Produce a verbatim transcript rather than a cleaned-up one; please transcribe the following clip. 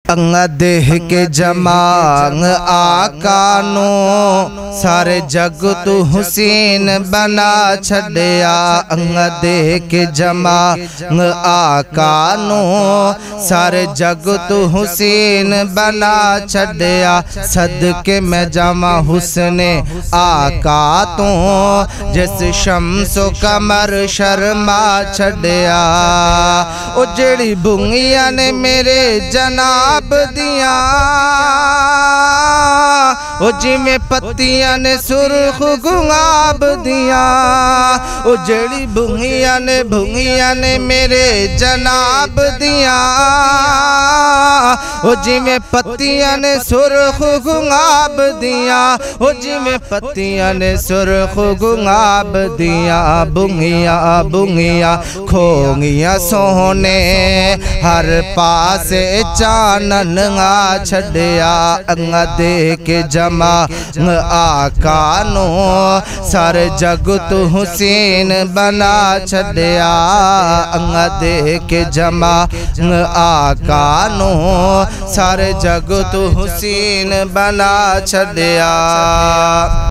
अंगदेह के जमांग आका नू सारे जग तू हुसैन बना छड़िया। अंगदेह के जमांग आका नू सारे जग तू हुसैन बना छड़िया। सदके मैं जावा हुस्ने आका तू जिस शम्सो कमर शर्मा छड़िया। ओ जेड़ी बुंगिया ने मेरे जनाब दिया ओ जिमें पत्तियां ने सुर्ख गुलाब दिया। ओ जड़ी भुंगिया ने भुंगिया ने मेरे जनाब दिया ओ जिमें पत्तियां ने सुर्ख गुलाब दिया। ओ जिमें पत्तियां ने सुर्ख गुलाब दिया। बुंगिया बुंगिया खोंगिया सोने हर पासे चानन आ छड़िया। अंगदेह के जमांग आका नू सारे जग तू हुसैन बना छड़िया। अंगदेह के जमांग आका नू सारे जग तू हुसैन बना छड़िया।